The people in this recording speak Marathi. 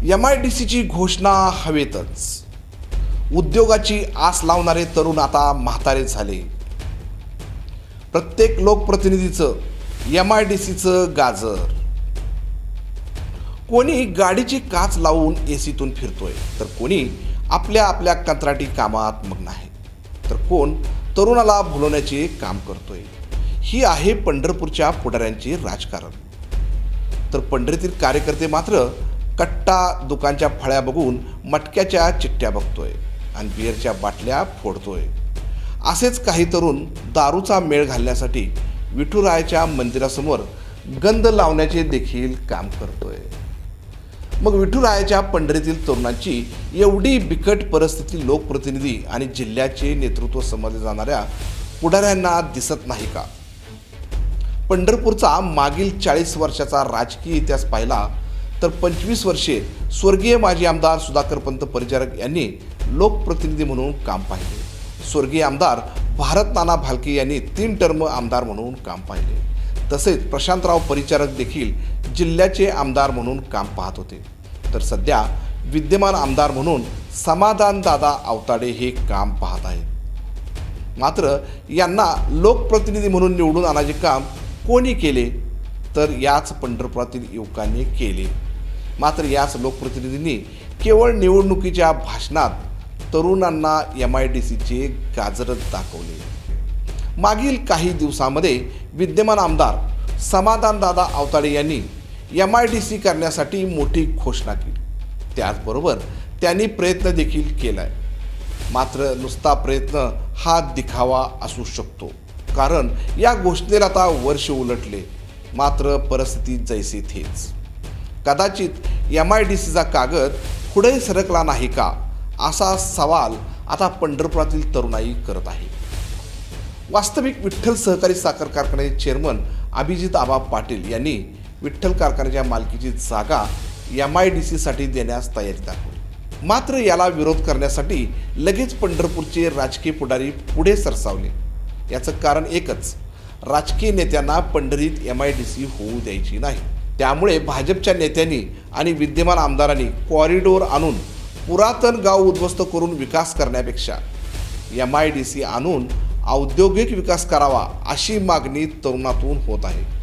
MIDCची घोषणा हवेतच. उद्योगाची आस लावणारे तरुण आता म्हातारे झाले. प्रत्येक लोकप्रतिनिधीचं MIDCचं गाजर. कोणी गाडीची काच लावून एसीतून फिरतोय, तर कोणी आपल्या आपल्या कंत्राटी कामात मग्न आहे, तर कोण तरुणाला भुलवण्याचे काम करतोय. ही आहे पंढरपूरच्या पुढाऱ्यांचे राजकारण. तर पंढरीतील कार्यकर्ते मात्र कट्टा दुकानच्या फळ्या बघून मटक्याच्या चिठ्ठ्या बघतोय आणि बिअरच्या बाटल्या फोडतोय. असेच काही तरुण दारूचा मेळ घालण्यासाठी विठुरायाच्या मंदिरासमोर गंध लावण्याचे देखील काम करतोय. मग विठुरायाच्या पंढरीतील तरुणांची एवढी बिकट परिस्थिती लोकप्रतिनिधी आणि जिल्ह्याचे नेतृत्व समजले जाणाऱ्या पुढाऱ्यांना दिसत नाही का? पंढरपूरचा मागील 40 वर्षाचा राजकीय इतिहास पाहिला तर 25 वर्षे स्वर्गीय माजी आमदार सुधाकरपंत परिचारक यांनी लोकप्रतिनिधी म्हणून काम पाहिले. स्वर्गीय आमदार भारत नाना भालके यांनी 3 टर्म आमदार म्हणून काम पाहिले. तसेच प्रशांतराव परिचारक देखील जिल्ह्याचे आमदार म्हणून काम पाहत होते. तर सध्या विद्यमान आमदार म्हणून समाधानदादा आवताडे हे काम पाहत आहेत. मात्र यांना लोकप्रतिनिधी म्हणून निवडून आणायचे काम कोणी केले? तर याच पंढरपुरातील युवकांनी केले. मात्र याच लोकप्रतिनिधींनी केवळ निवडणुकीच्या भाषणात तरुणांना MIDCचे गाजरच दाखवले. मागील काही दिवसांमध्ये विद्यमान आमदार समाधानदादा आवताडे यांनी MIDC करण्यासाठी मोठी घोषणा केली. त्याचबरोबर त्यांनी प्रयत्न देखील केलाय. मात्र नुसता प्रयत्न हा दिखावा असू शकतो, कारण या घोषणेला आता वर्ष उलटले, मात्र परिस्थिती जैसे थेच. कदाचित MIDCचा कागद पुढे सरकला नाही का, असा सवाल आता पंढरपुरातील तरुणाई करत आहे. वास्तविक विठ्ठल सहकारी साखर कारखान्याचे चेअरमन अभिजित आबा पाटील यांनी विठ्ठल कारखान्याच्या मालकीची जागा MIDCसाठी देण्यास तयारी दाखवली. मात्र याला विरोध करण्यासाठी लगेच पंढरपूरचे राजकीय पुढारी पुढे सरसावले. याचं कारण एकच, राजकीय नेत्यांना पंढरीत MIDC होऊ द्यायची नाही. त्यामुळे भाजपच्या नेत्यांनी आणि विद्यमान आमदारांनी कॉरिडॉर आणून पुरातन गाव उद्ध्वस्त करून विकास करण्यापेक्षा MIDC आणून औद्योगिक विकास करावा, अशी मागणी तरुणातून होत आहे.